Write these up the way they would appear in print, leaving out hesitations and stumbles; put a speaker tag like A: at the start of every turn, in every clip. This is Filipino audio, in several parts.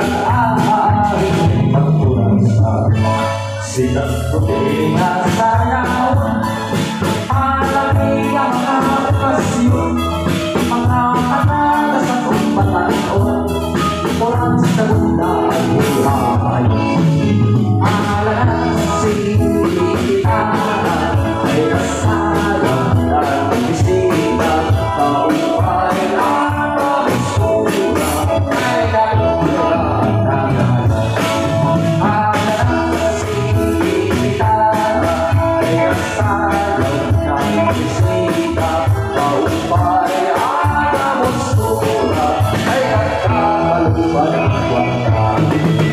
A: nag-aaring pagpurasa. Sikat puti na sayaw, palagi ang mga okasyon, mga panala sa kumpataon, kurang sa gunda ay buhay. Alasing kita ay kasalang at bisita, kaupay ang pagsusura ay nagpulang nagalan. Alasing kita ay kasalang at bisita, kaupay ang pagsusura ay nagkakalupan ang kwanta.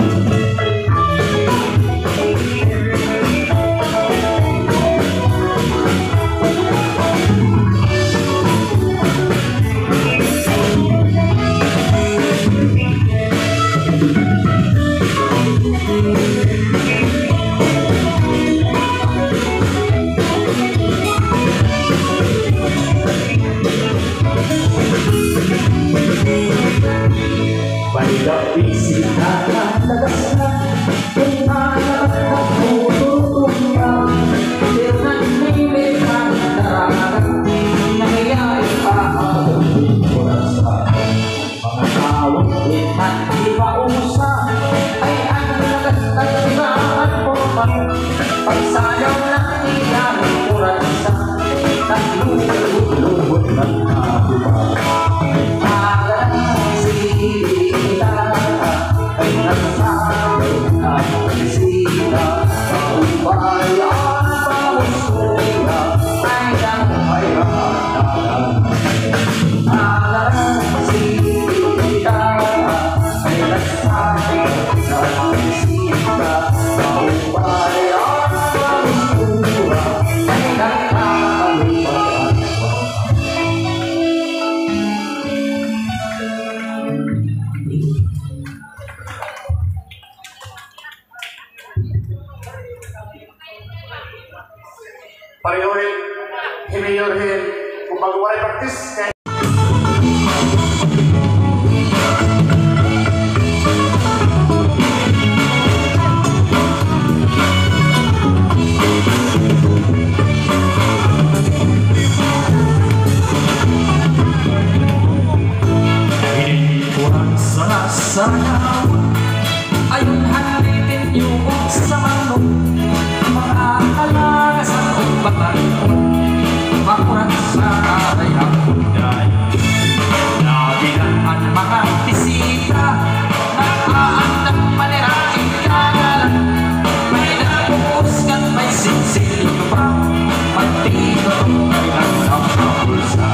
A: Balikat bisita ng lagas na, kung hanap na tututong ka, sirnan nilit ang daragat, nangyayari pa ang pagpurasa. Mga tawag itan ipausa, ay ang lagas ay ibaan porman, pagsayaw ng ilang purasa, naglulubot ng nabuha. Ay nagsasabi na bisita, kaupay ang pagsusura ay nanghayanan. Alasita ay nagsasabi na bisita, kaupay ang pagsusura ay nanghayanan.
B: Parihorin, hiniyorhin, kung magwari practice, kaya
A: Kurang sasayaw, ayun halitin yung sa manok, mga alaga sa kumbatan, makurang sa aray ang kunday. Nabilan mga bisita, nakaandang maniraing kagalan, may napupuskan, may sinsilyo pa, magtito ay nagkakapulsa.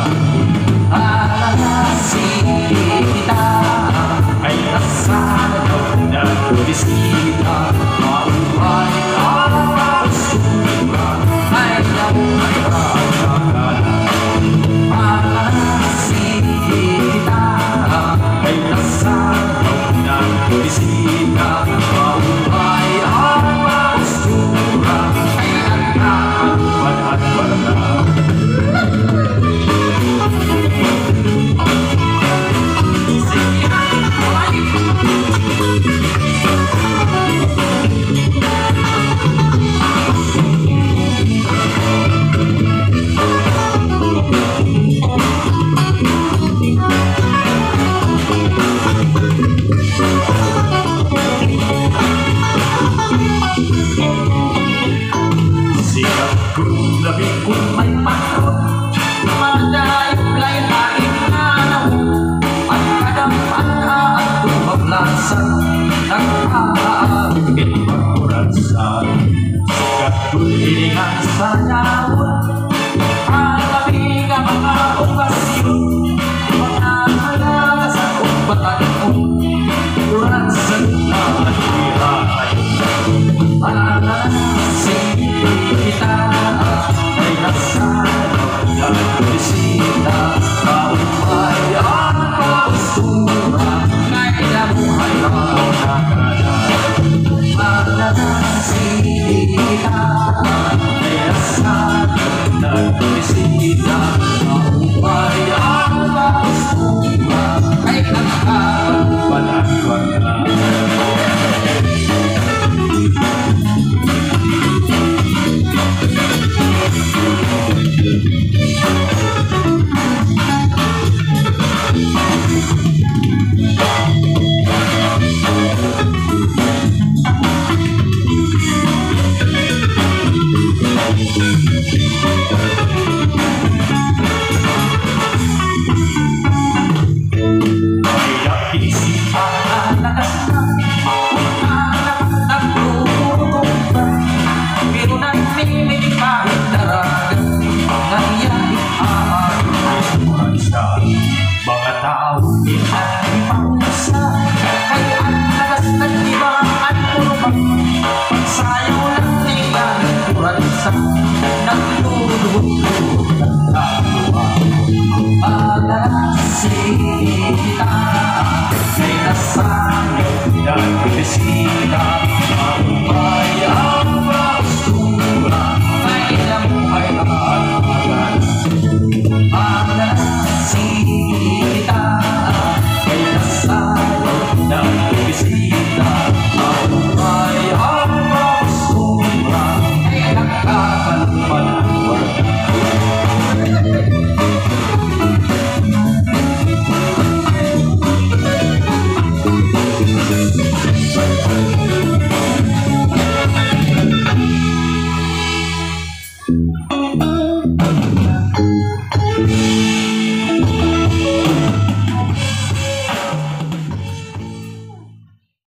A: Alasita ay nasayaw ng bisita, maupay ang pagsusura ay nanghayanan. Alasita ay nasayaw ng bisita, maupay ang pagsusura ay nagkakalupan at warna. Sikat kung labi kung may makot, madayong lain aking nanaw, at kadampan ka at tumablasan, nag-aagit pagkuransan. Sikat kung hiningan sa nyawa, alabi ka mga okasyon, mga halaga sa kumbatan mo, kuransan na hihahay. Alasita ay nasayaw ng bisita, kaupay ang pagsusura ay nanghayanan. Alasita ay nasayaw sita, kay nasayo, dan berbisita.